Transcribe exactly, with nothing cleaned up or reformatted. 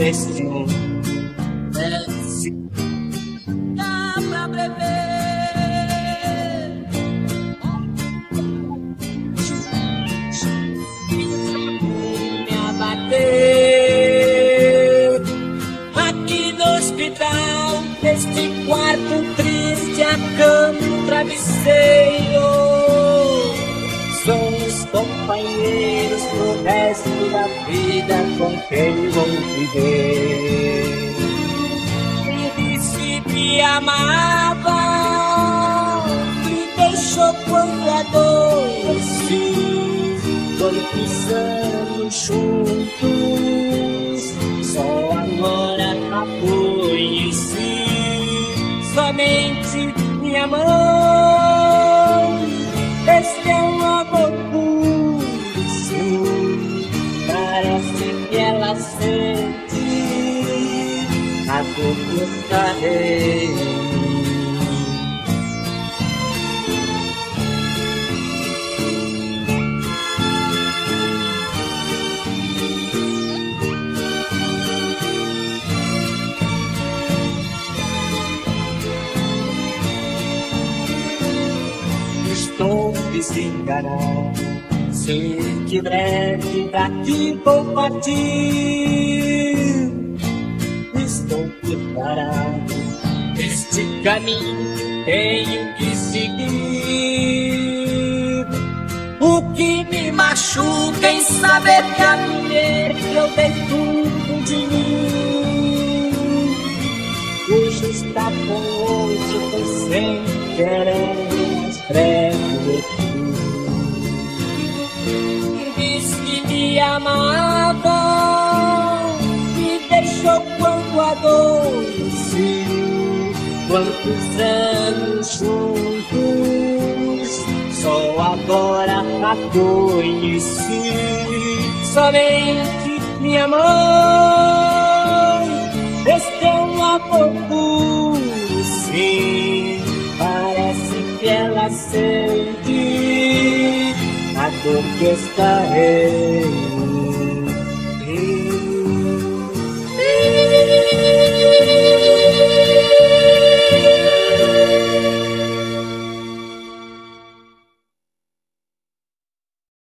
neste mundo. Se dá pra prever, me abater aqui no hospital, neste quarto triste, a cama, o travesseiro são os companheiros pro resto da vida com quem vou viver. Me disse que amava, me deixou quando adoeci. Quantos anos juntos, só agora a conheci. Somente minha mãe, este é um amor puro, sim. Parece que ela sente a dor que está em mim. Estou desenganado, sei que breve daqui vou partir. Estou preparado, este caminho tenho que seguir. O que me machuca em saber que a mulher que eu dei tudo de mim hoje está com outro, foi sem querer. Me disse que me amava, me deixou quando adoeci. Quantos anos juntos, só agora a conheci. Somente minha mãe, este é um amor puro, sim. Parece que ela sente a dor que está em mim.